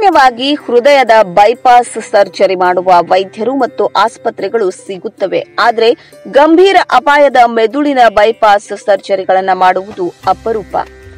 ಸಾಮಾನ್ಯವಾಗಿ ಹೃದಯದ bypass surgery ಮಾಡುವ ವೈದ್ಯರು ಮತ್ತು ಆಸ್ಪತ್ರೆಗಳು ಸಿಗುತ್ತವೆ. ಆದರೆ ಗಂಭೀರ ಅಪಾಯದ ಮೆದುಳಿನ ಬೈಪಾಸ್ ಸರ್ಜರಿಗಳನ್ನು ಮಾಡುವುದು ಅಪರೂಪ.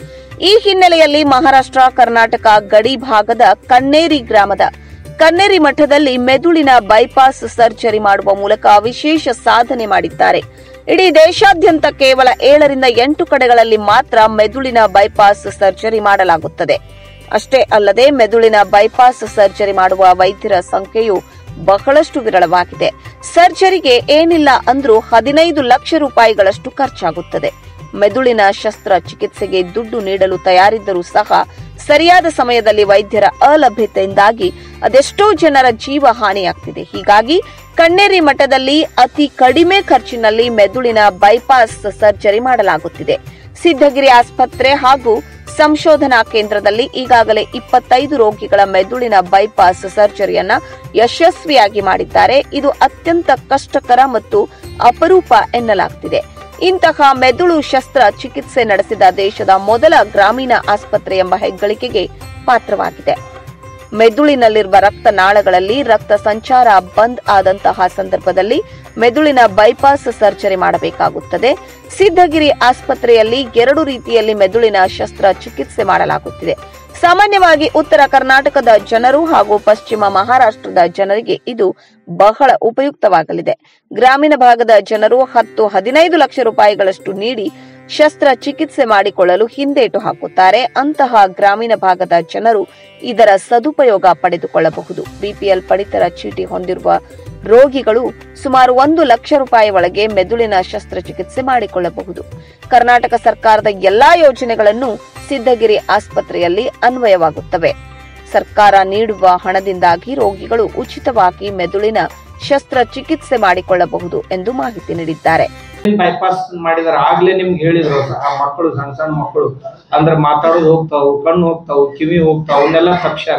ಈ ಹಿನ್ನೆಲೆಯಲ್ಲಿ ಮಹಾರಾಷ್ಟ್ರ ಕರ್ನಾಟಕ ಗಡಿ ಭಾಗದ ಕನ್ನೇರಿ ಗ್ರಾಮದ ಕನ್ನೇರಿ ಮಠದಲ್ಲಿ ಮೆದುಳಿನ ಬೈಪಾಸ್ ಸರ್ಜರಿ ಮಾಡುವ ಮೂಲಕ ವಿಶೇಷ ಸಾಧನೆ ಮಾಡಿದ್ದಾರೆ. ಇಡೀ ದೇಶಾದ್ಯಂತ ಕೇವಲ 7 ರಿಂದ 8 ಕಡೆಗಳಲ್ಲಿ ಮಾತ್ರ ಮೆದುಳಿನ ಬೈಪಾಸ್ ಸರ್ಜರಿ ಮಾಡಲಾಗುತ್ತದೆ. ಅಷ್ಟೇ ಅಲ್ಲದೆ ಮೆದುಳಿನ ಬೈಪಾಸ್ ಸರ್ಜರಿ ಮಾಡುವ ವೈದ್ಯರ ಸಂಖ್ಯೆಯು ಬಹಳಷ್ಟು ವಿರಳವಾಗಿದೆ. ಸರ್ಜರಿಗೆ ಏನಿಲ್ಲ ಅಂದ್ರೂ 15 ಲಕ್ಷ ರೂಪಾಯಿಗಳಷ್ಟು ಖರ್ಚಾಗುತ್ತದೆ. ಮೆದುಳಿನ ಶಸ್ತ್ರಚಿಕಿತ್ಸೆಗೆ ದುಡ್ಡು ನೀಡಲು ತಯಾರಿದ್ದರೂ ಸಹ ಸರಿಯಾದ ಸಮಯದಲ್ಲಿ ವೈದ್ಯರ ಅಲಭ್ಯತೆಯಿಂದಾಗಿ ಅದೆಷ್ಟೋ ಜನರ ಜೀವ ಹಾನಿಯಾಗ್ತಿದೆ. ಹೀಗಾಗಿ ಕನ್ನೇರಿ ಮಠದಲ್ಲಿ ಅತಿ ಕಡಿಮೆ ಖರ್ಚಿನಲ್ಲಿ ಮೆದುಳಿನ ಬೈಪಾಸ್ ಸರ್ಜರಿ ಮಾಡಲಾಗುತ್ತಿದೆ. ಸಿದ್ದಗಿರಿ ಆಸ್ಪತ್ರೆ ಹಾಗೂ ಸಂಶೋಧನಾ ಕೇಂದ್ರದಲ್ಲಿ ಈಗಾಗಲೇ 25 ರೋಗಿಗಳ ಮೆದುಳಿನ ಬೈಪಾಸ್ ಸರ್ಜರಿಯನ್ನ ಯಶಸ್ವಿಯಾಗಿ ಮಾಡಿದ್ದಾರೆ. ಇದು ಅತ್ಯಂತ ಕಷ್ಟಕರ ಮತ್ತು ಅಪರೂಪ ಎನ್ನಲಾಗ್ತಿದೆ. ಇಂತಹ ಮೆದುಳು ಶಸ್ತ್ರ ಚಿಕಿತ್ಸೆ ನಡೆಸಿದ ದೇಶದ ಮೊದಲ ಗ್ರಾಮೀಣ ಆಸ್ಪತ್ರೆ ಎಂಬ ಹೆಗ್ಗಳಿಕೆಗೆ ಪಾತ್ರವಾಗಿದೆ. ಮೆದುಳಿನಲ್ಲಿರುವ ರಕ್ತನಾಳಗಳಲ್ಲಿ ರಕ್ತ ಸಂಚಾರ ಬಂದ್ ಆದಂತಹ ಸಂದರ್ಭದಲ್ಲಿ ಮೆದುಳಿನ ಬೈಪಾಸ್ ಸರ್ಜರಿ ಮಾಡಬೇಕಾಗುತ್ತದೆ. ಸಿದ್ದಗಿರಿ ಆಸ್ಪತ್ರೆಯಲ್ಲಿ 2 ರೀತಿಯಲ್ಲಿ ಮೆದುಳಿನ ಶಸ್ತ್ರ ಚಿಕಿತ್ಸೆ ಮಾಡಲಾಗುತ್ತಿದೆ. ಸಾಮಾನ್ಯವಾಗಿ ಉತ್ತರ ಕರ್ನಾಟಕದ ಜನರು ಹಾಗೂ ಪಶ್ಚಿಮ ಮಹಾರಾಷ್ಟ್ರದ ಜನರಿಗೆ ಇದು ಬಹಳ ಉಪಯುಕ್ತವಾಗಲಿದೆ. ಗ್ರಾಮೀಣ ಭಾಗದ ಜನರು 10-15 ಲಕ್ಷ ರೂಪಾಯಿಗಳಷ್ಟು ನೀಡಿ ಶಸ್ತ್ರ ಚಿಕಿತ್ಸೆ ಮಾಡಿಕೊಳ್ಳಲು ಹಿಂದೇಟು ಹಾಕುತ್ತಾರೆ. ಅಂತಹ ಗ್ರಾಮೀಣ ಭಾಗದ ಜನರು ಇದರ ಸದುಪಯೋಗ ಪಡೆದುಕೊಳ್ಳಬಹುದು. ಬಿಪಿಎಲ್ ಪಡಿತರ ಚೀಟಿ ಹೊಂದಿರುವ ರೋಗಿಗಳು ಸುಮಾರು 1 ಲಕ್ಷ ರೂಪಾಯಿ ಒಳಗೆ ಮೆದುಳಿನ ಶಸ್ತ್ರಚಿಕಿತ್ಸೆ ಮಾಡಿಕೊಳ್ಳಬಹುದು. ಕರ್ನಾಟಕ ಸರ್ಕಾರದ ಎಲ್ಲಾ ಯೋಜನೆಗಳನ್ನು ಸಿದ್ದಗಿರಿ ಆಸ್ಪತ್ರೆಯಲ್ಲಿ ಅನ್ವಯವಾಗುತ್ತವೆ. ಸರ್ಕಾರ ನೀಡುವ ಹಣದಿಂದಾಗಿ ರೋಗಿಗಳು ಉಚಿತವಾಗಿ ಮೆದುಳಿನ ಶಸ್ತ್ರಚಿಕಿತ್ಸೆ ಮಾಡಿಕೊಳ್ಳಬಹುದು ಎಂದು ಮಾಹಿತಿ ನೀಡಿದ್ದಾರೆ. ಬೈಪಾಸ್ ಮಾಡಿದಾರೆ ಆಗ್ಲೇ ನಿಮ್ಗೆ ಹೇಳಿದ್ರು, ಆ ಮಕ್ಕಳು ಸಣ್ಣ ಮಕ್ಕಳು ಅಂದ್ರೆ ಮಾತಾಡೋದು ಹೋಗ್ತಾವು, ಕಣ್ಣು ಹೋಗ್ತಾವು, ಕಿವಿ ಹೋಗ್ತಾವು, ಅವನ್ನೆಲ್ಲ ತಪ್ಸ್ಯಾರ.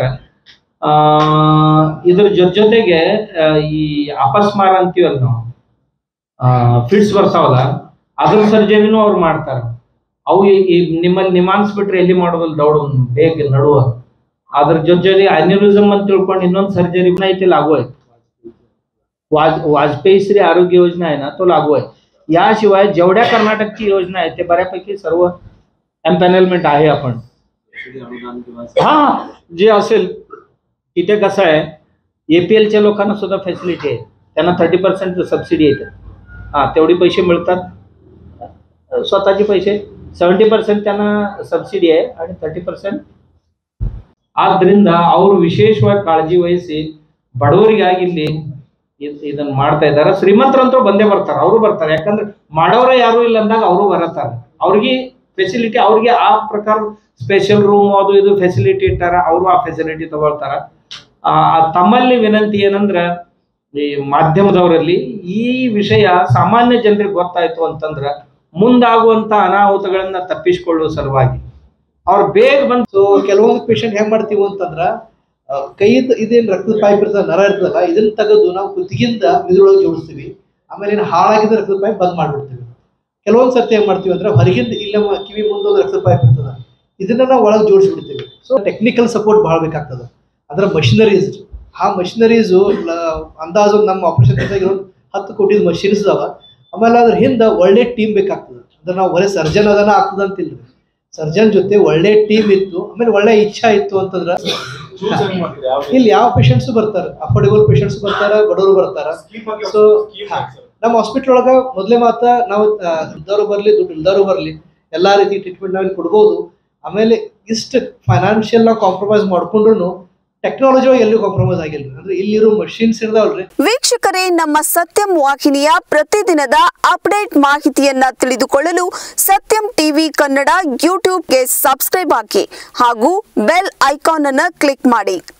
ಇದ್ರ ಜೊತೆಗೆ ಈ ಅಪಸ್ಮಾರ ಅಂತೀವಲ್ಲ ನಾವು, ಫಿಟ್ಸ್ ಬರ್ತಾವಲ್ಲ, ಅದ್ರ ಸರ್ಜರಿನೂ ಅವ್ರು ಮಾಡ್ತಾರ. ಅವು ನಿಮ್ಮಲ್ಲಿ ನಿಮಾನ್ಸ್ಬಿಟ್ರೆ ಎಲ್ಲಿ ಮಾಡೋದಲ್ಲ, ದೌಡ್ ಬೇಗ ನಡುವ. ಅದ್ರ ಜೊತೆ ಅನ್ಯೂರಿಸಮ್ ಅಂತ ತಿಳ್ಕೊಂಡು ಇನ್ನೊಂದು सर्जरी ಐತಿ, लागू आहे. वाजपेयी श्री आरोग्य योजना आहे ना, तो लागू आहे. याशिवाय जेवढ्या कर्नाटकची योजना आहे ते बऱ्यापैकी सर्व एम्पॅनलमेंट आहे. आपण हा जे असेल तिथे कसं आहे, एपीएलच्या लोकांना सुद्धा फॅसिलिटी आहे. त्यांना 30% सबसिडी येते. हा तेवढी पैसे मिळतात, स्वतःचे पैसे 70% त्यांना सबसिडी आहे आणि 30% ಆದ್ರಿಂದ ಅವರು ವಿಶೇಷವಾಗಿ ಕಾಳಜಿ ವಹಿಸಿ ಬಡವರಿಗಾಗಿ ಇಲ್ಲಿ ಇದನ್ನ ಮಾಡ್ತಾ ಇದ್ದಾರೆ. ಶ್ರೀಮಂತರಂತೂ ಬಂದೇ ಬರ್ತಾರೆ, ಅವರು ಬರ್ತಾರೆ. ಯಾಕಂದ್ರೆ ಮಾಡೋರೇ ಯಾರು ಇಲ್ಲ ಅಂದಾಗ ಅವರು ಬರತ್ತಾರೆ. ಅವ್ರಿಗೆ ಫೆಸಿಲಿಟಿ, ಅವ್ರಿಗೆ ಆ ಪ್ರಕಾರ ಸ್ಪೆಷಲ್ ರೂಮ್ ಅದು ಇದು ಫೆಸಿಲಿಟಿ ಇಟ್ಟಾರ, ಅವರು ಆ ಫೆಸಿಲಿಟಿ ತಗೊಳ್ತಾರ. ತಮ್ಮಲ್ಲಿ ವಿನಂತಿ ಏನಂದ್ರೆ, ಈ ಮಾಧ್ಯಮದವರಲ್ಲಿ ಈ ವಿಷಯ ಸಾಮಾನ್ಯ ಜನರಿಗೆ ಗೊತ್ತಾಯ್ತು ಅಂತಂದ್ರೆ ಮುಂದಾಗುವಂತ ಅನಾಹುತಗಳನ್ನ ತಪ್ಪಿಸಿಕೊಳ್ಳುವ ಸಲುವಾಗಿ ಅವ್ರು ಬೇಗ ಬಂದು ಕೆಲವೊಂದು ಪೇಷಂಟ್ ಹೆಂಗ್ ಮಾಡ್ತೀವಿ ಅಂತಂದ್ರ ಕೈಯಿಂದ ಇದೇನು ರಕ್ತದ ಪೈಪ್ ಇರ್ತದ, ನರ ಇರ್ತದಲ್ಲ, ಇದನ್ನ ತೆಗೆದು ನಾವು ಕುತ್ತಿಗಿಂದ ಮಿದುಳೊಳಗೆ ಜೋಡಿಸ್ತೀವಿ. ಆಮೇಲೆ ಏನು ಹಾಳಾಗಿದ್ದ ರಕ್ತದ ಪೈಪ್ ಬಂದ್ ಮಾಡ್ಬಿಡ್ತೀವಿ. ಕೆಲವೊಂದ್ ಸರ್ತಿ ಏನ್ ಮಾಡ್ತೀವಿ ಅಂದ್ರೆ ಹೊರಗಿಂದ ಇಲ್ಲ ಕಿವಿ ಮುಂದೊಂದು ರಕ್ತದ ಪೈಪ್ ಇರ್ತದ, ಇದನ್ನ ನಾವು ಒಳಗೆ ಜೋಡಿಸ್ಬಿಡ್ತೀವಿ. ಸೊ ಟೆಕ್ನಿಕಲ್ ಸಪೋರ್ಟ್ ಬಹಳ ಬೇಕಾಗ್ತದ. ಅದ್ರ ಮಷಿನರೀಸ್, ಆ ಮಷಿನರೀಸು ಅಂದಾಜು ನಮ್ಮ ಆಪರೇಷನ್ ಇರೋ 10 ಕೋಟಿ ಮಷಿನ್ಸ್ ಅದಾವ. ಆಮೇಲೆ ಅದ್ರ ಹಿಂದೆ ಒಳ್ಳೆ ಟೀಮ್ ಬೇಕಾಗ್ತದೆ. ಅಂದ್ರೆ ನಾವು ಬರೀ ಸರ್ಜನ್ ಅದನ್ನ ಆಗ್ತದ ಅಂತಿಲ್ಲ, ಸರ್ಜನ್ ಜೊತೆ ಒಳ್ಳೆ ಟೀಮ್ ಇತ್ತು, ಆಮೇಲೆ ಒಳ್ಳೆ ಇಚ್ಛಾ ಇತ್ತು ಅಂತಂದ್ರ ಇಲ್ಲಿ ಯಾವ ಪೇಷಂಟ್ಸ್ ಬರ್ತಾರ, ಅಫೋರ್ಡೆಬಲ್ ಪೇಷಂಟ್ಸ್ ಬರ್ತಾರ, ಬಡವರು ಬರ್ತಾರ. ಸೊ ನಮ್ಮ ಹಾಸ್ಪಿಟಲ್ ಒಳಗ ಮೊದಲೇ ಮಾತ ನಾವು ಇದ್ದವರು ಬರ್ಲಿ ದುಡ್ಡು ಇಲ್ದವರು ಬರ್ಲಿ ಎಲ್ಲಾ ರೀತಿ ಟ್ರೀಟ್ಮೆಂಟ್ ನಾವ್ ಕೊಡ್ಬೋದು. ಆಮೇಲೆ ಇಷ್ಟು ಫೈನಾನ್ಷಿಯಲ್ ನಾವು ಕಾಂಪ್ರಮೈಸ್ ಮಾಡ್ಕೊಂಡ್ರು ಟೆಕ್ನಾಲಜಿ ಎಲ್ಲೂ ಕಾಂಪ್ರಮೈಸ್ ಆಗಿಲ್ಲ. ಅಂದ್ರೆ ಇಲ್ಲಿರೋ ಮಷಿನ್ಸ್ ಇರ್ತಾವಲ್ರಿ. ವೀಕ್ಷಕರೇ, ನಮ್ಮ ಸತ್ಯಂ ವಾಹಿನಿಯ ಪ್ರತಿದಿನದ ಅಪ್ಡೇಟ್ ಮಾಹಿತಿಯನ್ನ ತಿಳಿದುಕೊಳ್ಳಲು ಸತ್ಯಂ ಟಿವಿ ಕನ್ನಡ ಯೂಟ್ಯೂಬ್ಗೆ ಸಬ್ಸ್ಕ್ರೈಬ್ ಹಾಕಿ ಹಾಗೂ ಬೆಲ್ ಐಕಾನ್ ಅನ್ನು ಕ್ಲಿಕ್ ಮಾಡಿ.